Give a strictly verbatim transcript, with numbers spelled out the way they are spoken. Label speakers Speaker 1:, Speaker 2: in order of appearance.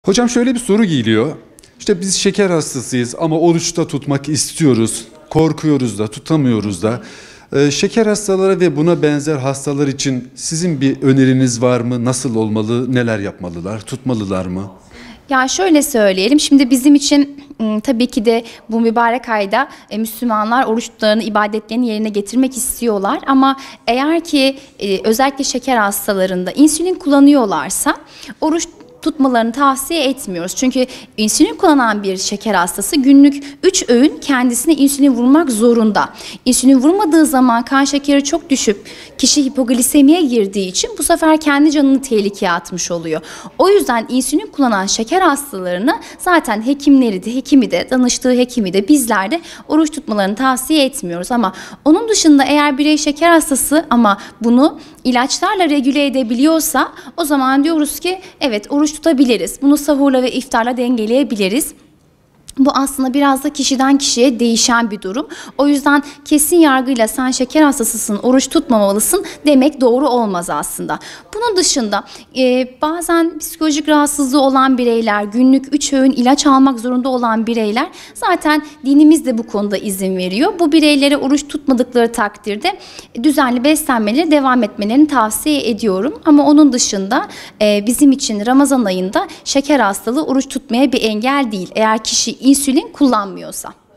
Speaker 1: Hocam şöyle bir soru geliyor. İşte biz şeker hastasıyız ama oruçta tutmak istiyoruz. Korkuyoruz da tutamıyoruz da. Ee, şeker hastaları ve buna benzer hastalar için sizin bir öneriniz var mı? Nasıl olmalı? Neler yapmalılar? Tutmalılar mı?
Speaker 2: Ya şöyle söyleyelim, şimdi bizim için tabii ki de bu mübarek ayda e, Müslümanlar oruçlarını, ibadetlerini yerine getirmek istiyorlar. Ama eğer ki e, özellikle şeker hastalarında insülin kullanıyorlarsa oruç tutmalarını tavsiye etmiyoruz. Çünkü insülin kullanan bir şeker hastası günlük üç öğün kendisine insülin vurmak zorunda. İnsülin vurmadığı zaman kan şekeri çok düşüp kişi hipoglisemiye girdiği için bu sefer kendi canını tehlikeye atmış oluyor. O yüzden insülin kullanan şeker hastalarını zaten hekimleri de, hekimi de, danıştığı hekimi de bizler de oruç tutmalarını tavsiye etmiyoruz. Ama onun dışında eğer birey şeker hastası ama bunu ilaçlarla regüle edebiliyorsa o zaman diyoruz ki evet, oruç tutabiliriz. Bunu sahurla ve iftarla dengeleyebiliriz. Bu aslında biraz da kişiden kişiye değişen bir durum. O yüzden kesin yargıyla sen şeker hastasısın, oruç tutmamalısın demek doğru olmaz aslında. Bunun dışında e, bazen psikolojik rahatsızlığı olan bireyler, günlük üç öğün ilaç almak zorunda olan bireyler, zaten dinimiz de bu konuda izin veriyor. Bu bireylere oruç tutmadıkları takdirde düzenli beslenmeleri devam etmelerini tavsiye ediyorum. Ama onun dışında e, bizim için Ramazan ayında şeker hastalığı oruç tutmaya bir engel değil. Eğer kişi insülin kullanmıyorsa.